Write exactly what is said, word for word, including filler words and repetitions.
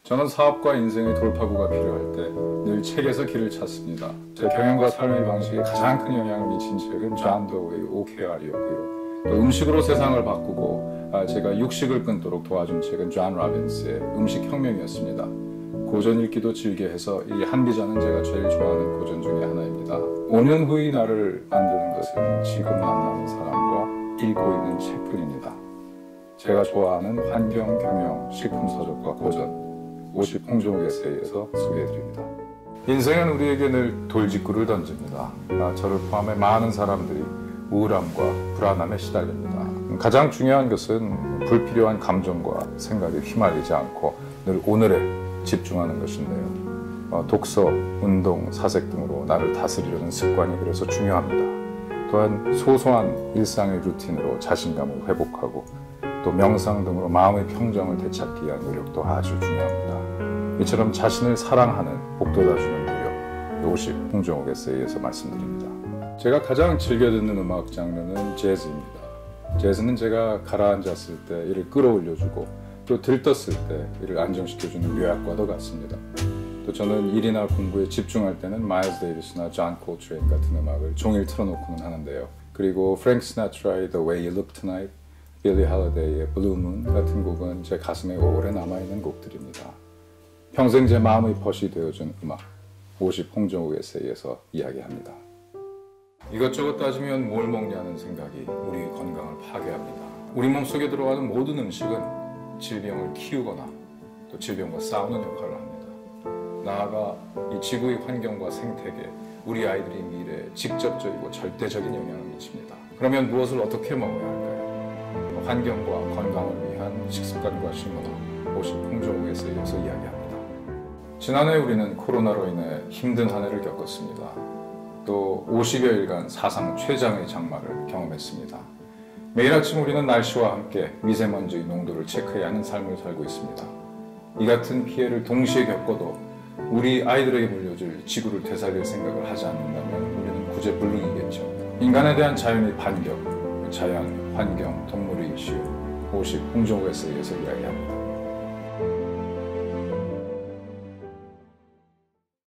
저는 사업과 인생의 돌파구가 필요할 때 늘 책에서 길을 찾습니다. 제 경영과 삶의 방식에 가장 큰 영향을 미친 책은 존 도우의 오케이알이었고요. 또 음식으로 세상을 바꾸고 제가 육식을 끊도록 도와준 책은 존 로빈스의 음식혁명이었습니다. 고전 읽기도 즐겨 해서 이 한 비자는 제가 제일 좋아하는 고전 중에 하나입니다. 오 년 후의 나를 만드는 것은 지금 만나는 사람과 읽고 있는 책뿐입니다. 제가 좋아하는 환경, 경영, 식품 서적과 고전 오십 홍종욱 에세이에서 소개해드립니다. 인생은 우리에게 늘 돌직구를 던집니다. 저를 포함해 많은 사람들이 우울함과 불안함에 시달립니다. 가장 중요한 것은 불필요한 감정과 생각에 휘말리지 않고 늘 오늘에 집중하는 것인데요. 독서, 운동, 사색 등으로 나를 다스리려는 습관이 그래서 중요합니다. 또한 소소한 일상의 루틴으로 자신감을 회복하고 또 명상 등으로 마음의 평정을 되찾기 위한 노력도 아주 중요합니다. 이처럼 자신을 사랑하는 복돋아주는 노력, 오십 홍종욱 에세이에서 말씀드립니다. 제가 가장 즐겨 듣는 음악 장르는 재즈입니다. 재즈는 제가 가라앉았을 때 이를 끌어올려주고 또 들떴을 때 이를 안정시켜주는 묘약과도 같습니다. 또 저는 일이나 공부에 집중할 때는 마일스 데이비스나 존 콜트레인 같은 음악을 종일 틀어놓고는 하는데요. 그리고 프랭크 시나트라의 The Way You Look Tonight, 빌리 할리데이의 Blue Moon 같은 곡은 제 가슴에 오래 남아있는 곡들입니다. 평생 제 마음의 벗이 되어준 음악, 오십 홍종욱 에세이에서 이야기합니다. 이것저것 따지면 뭘 먹냐는 생각이 우리 건강을 파괴합니다. 우리 몸속에 들어가는 모든 음식은 질병을 키우거나 또 질병과 싸우는 역할을 합니다. 나아가 이 지구의 환경과 생태계, 우리 아이들의 미래에 직접적이고 절대적인 영향을 미칩니다. 그러면 무엇을 어떻게 먹어야 할까요? 환경과 건강을 위한 식습관과 식문화, 오십 홍종욱 에세이에서 이야기합니다. 지난해 우리는 코로나로 인해 힘든 한 해를 겪었습니다. 또 오십여일간 사상 최장의 장마를 경험했습니다. 매일 아침 우리는 날씨와 함께 미세먼지의 농도를 체크해야 하는 삶을 살고 있습니다. 이 같은 피해를 동시에 겪어도 우리 아이들에게 물려줄 지구를 되살릴 생각을 하지 않는다면 우리는 구제불능이겠죠. 인간에 대한 자연의 반격, 자연, 환경, 동물의 이슈, 오십 홍종욱 에세이에서 이야기합니다.